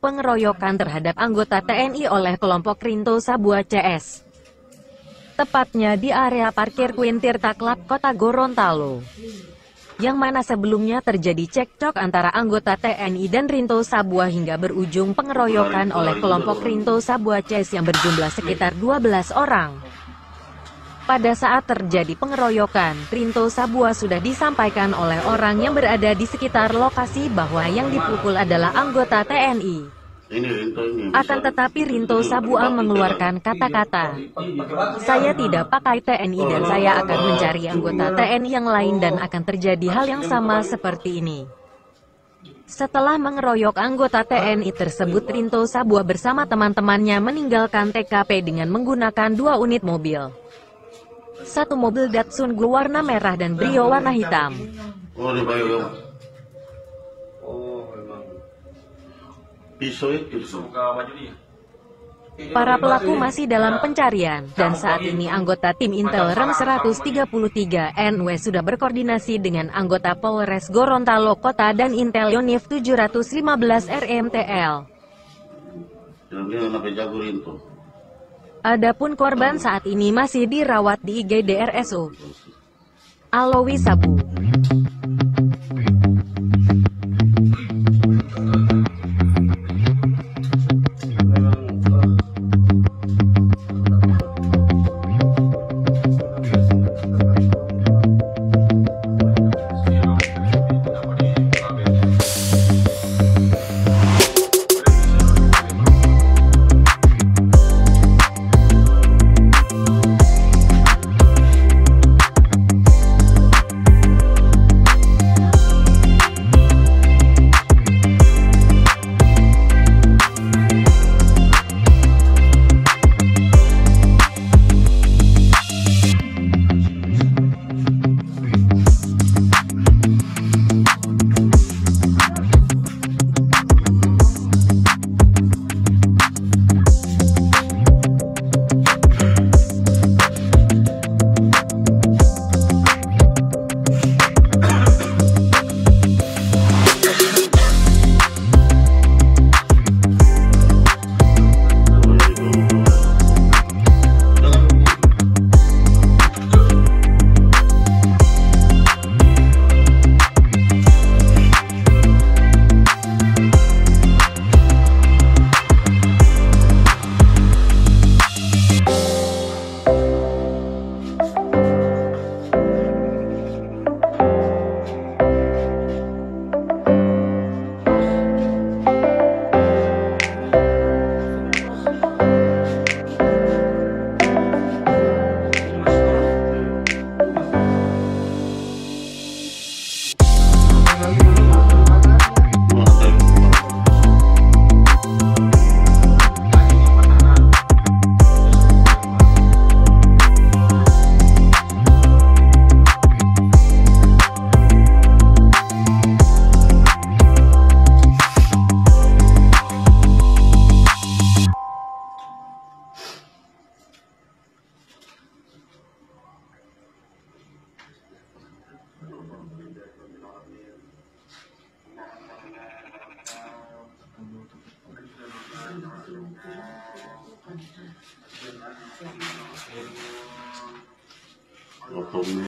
pengeroyokan terhadap anggota TNI oleh kelompok Rinto Sabua CS. Tepatnya di area parkir Queen Tirta Club Kota Gorontalo. Yang mana sebelumnya terjadi cekcok antara anggota TNI dan Rinto Sabua hingga berujung pengeroyokan oleh kelompok Rinto Sabua CS yang berjumlah sekitar 12 orang. Pada saat terjadi pengeroyokan, Rinto Sabua sudah disampaikan oleh orang yang berada di sekitar lokasi bahwa yang dipukul adalah anggota TNI. Akan tetapi Rinto Sabua mengeluarkan kata-kata, "Saya tidak pakai TNI dan saya akan mencari anggota TNI yang lain dan akan terjadi hal yang sama seperti ini." Setelah mengeroyok anggota TNI tersebut, Rinto Sabua bersama teman-temannya meninggalkan TKP dengan menggunakan 2 unit mobil. 1 mobil Datsun Glow warna merah dan Brio warna hitam. Para pelaku masih dalam pencarian, dan saat ini anggota tim Intel Rem 133 NW sudah berkoordinasi dengan anggota Polres Gorontalo Kota dan Intel Yonif 715 RMTL. Adapun korban saat ini masih dirawat di IGD RSU Alwi Sabu. Otto'nun